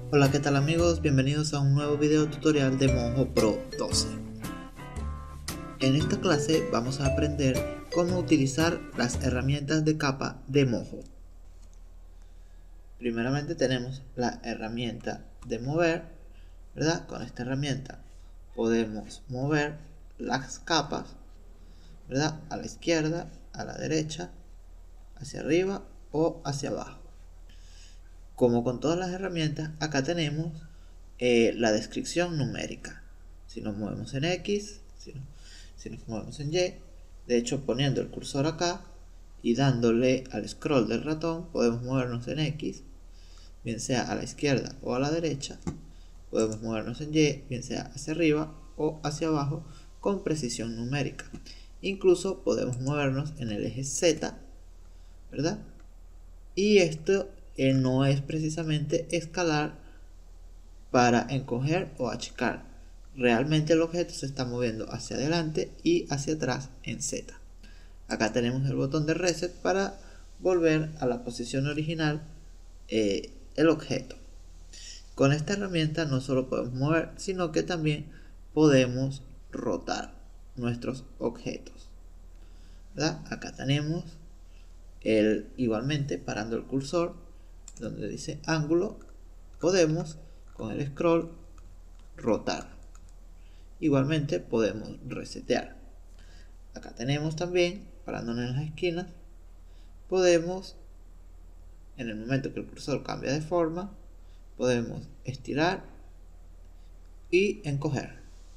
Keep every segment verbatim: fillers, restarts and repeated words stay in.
Hola, ¿qué tal amigos? Bienvenidos a un nuevo video tutorial de Mojo Pro doce. En esta clase vamos a aprender cómo utilizar las herramientas de capa de Mojo. Primeramente tenemos la herramienta de mover, ¿verdad? Con esta herramienta podemos mover las capas, ¿verdad? A la izquierda, a la derecha, hacia arriba o hacia abajo. Como con todas las herramientas, acá tenemos eh, la descripción numérica. Si nos movemos en X, si, no, si nos movemos en Y, de hecho poniendo el cursor acá y dándole al scroll del ratón, podemos movernos en X, bien sea a la izquierda o a la derecha. Podemos movernos en Y, bien sea hacia arriba o hacia abajo, con precisión numérica. Incluso podemos movernos en el eje Z, ¿verdad? Y esto eh, no es precisamente escalar para encoger o achicar. Realmente el objeto se está moviendo hacia adelante y hacia atrás en Z. Acá tenemos el botón de reset para volver a la posición original eh, el objeto. Con esta herramienta no solo podemos mover, sino que también podemos rotar nuestros objetos, ¿verdad? Acá tenemos el, igualmente parando el cursor donde dice ángulo, podemos con el scroll rotar. Igualmente podemos resetear. Acá tenemos también, parándonos en las esquinas, podemos, en el momento que el cursor cambia de forma, podemos estirar y encoger.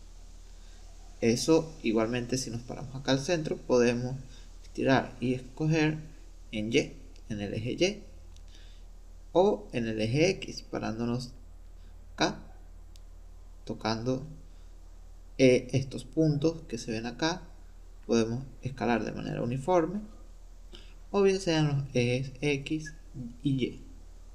Eso igualmente, si nos paramos acá al centro, podemos estirar y escoger en Y, en el eje Y, o en el eje X, parándonos acá, tocando eh, estos puntos que se ven acá. Podemos escalar de manera uniforme, o bien sean los ejes X y Y.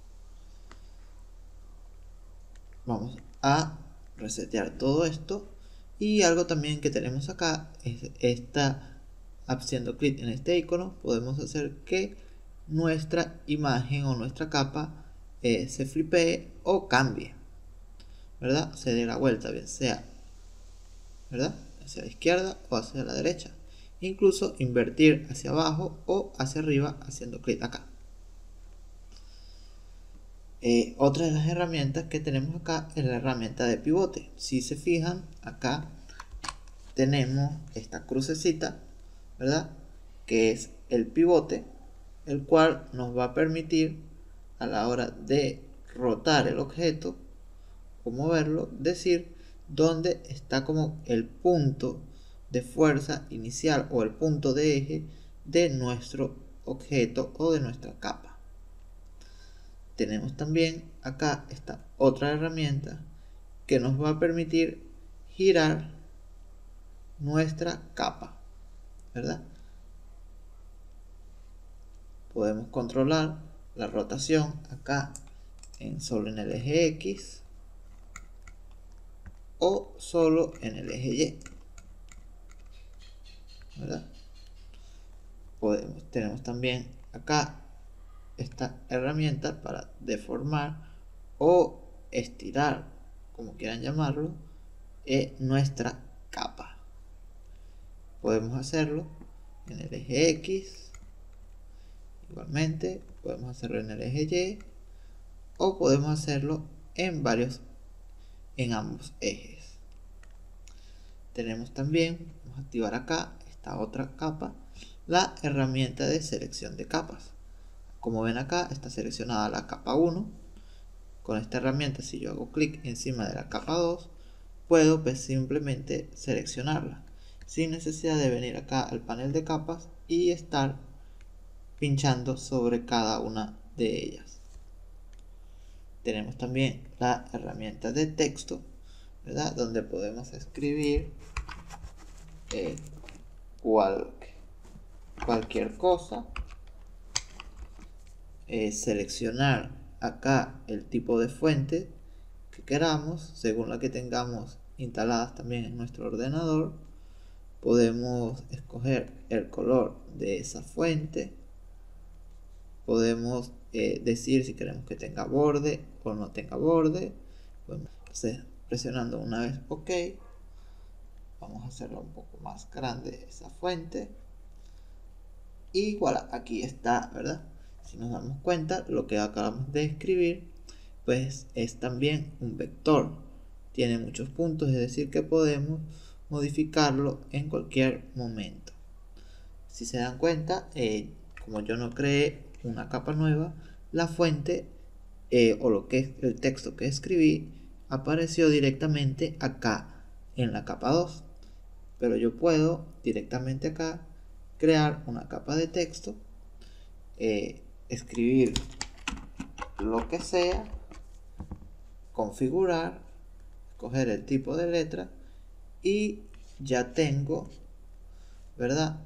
Vamos a resetear todo esto, y algo también que tenemos acá es esta, haciendo clic en este icono podemos hacer que nuestra imagen o nuestra capa eh, se flipee o cambie, ¿verdad? Se dé la vuelta, bien sea, ¿verdad?, hacia la izquierda o hacia la derecha. Incluso invertir hacia abajo o hacia arriba haciendo clic acá. Eh, otra de las herramientas que tenemos acá es la herramienta de pivote. Si se fijan, acá tenemos esta crucecita, ¿verdad?, que es el pivote, el cual nos va a permitir a la hora de rotar el objeto o moverlo, decir dónde está como el punto de fuerza inicial o el punto de eje de nuestro objeto o de nuestra capa. Tenemos también acá esta otra herramienta que nos va a permitir girar nuestra capa, ¿verdad? Podemos controlar la rotación acá en solo en el eje X o solo en el eje Y, ¿verdad? Podemos, tenemos también acá esta herramienta para deformar o estirar, como quieran llamarlo, eh, nuestra capa. Podemos hacerlo en el eje X, igualmente podemos hacerlo en el eje Y, o podemos hacerlo en varios, en ambos ejes. Tenemos también, vamos a activar acá esta otra capa, la herramienta de selección de capas. Como ven acá está seleccionada la capa uno. Con esta herramienta, si yo hago clic encima de la capa dos, puedo pues simplemente seleccionarla sin necesidad de venir acá al panel de capas y estar pinchando sobre cada una de ellas. Tenemos también la herramienta de texto, ¿verdad?, donde podemos escribir eh, cual, cualquier cosa. Eh, seleccionar acá el tipo de fuente que queramos según la que tengamos instaladas también en nuestro ordenador. Podemos escoger el color de esa fuente, podemos eh, decir si queremos que tenga borde o no tenga borde. Podemos hacer presionando una vez OK. Vamos a hacerlo un poco más grande esa fuente. Y voilà, aquí está, ¿verdad? Si nos damos cuenta, lo que acabamos de escribir, pues es también un vector. Tiene muchos puntos, es decir, que podemos modificarlo en cualquier momento. Si se dan cuenta, eh, como yo no creé una capa nueva, la fuente eh, o lo que es el texto que escribí apareció directamente acá en la capa dos. Pero yo puedo directamente acá crear una capa de texto, eh, escribir lo que sea, configurar, escoger el tipo de letra y ya tengo, ¿verdad?,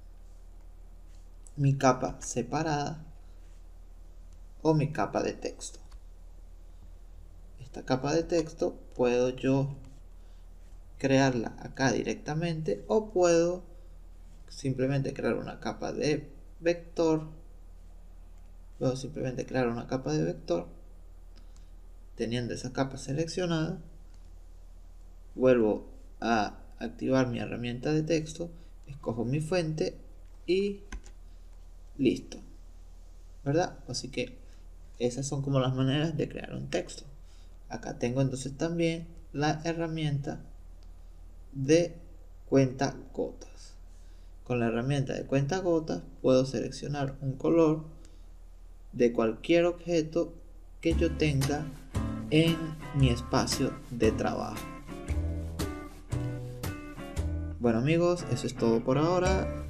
mi capa separada o mi capa de texto. Esta capa de texto puedo yo crearla acá directamente o puedo simplemente crear una capa de vector. Puedo simplemente crear una capa de vector teniendo esa capa seleccionada. Vuelvo a activar mi herramienta de texto, escojo mi fuente y listo, ¿verdad? Así que esas son como las maneras de crear un texto. Acá tengo entonces también la herramienta de cuentagotas. Con la herramienta de cuentagotas puedo seleccionar un color de cualquier objeto que yo tenga en mi espacio de trabajo. Bueno amigos, eso es todo por ahora.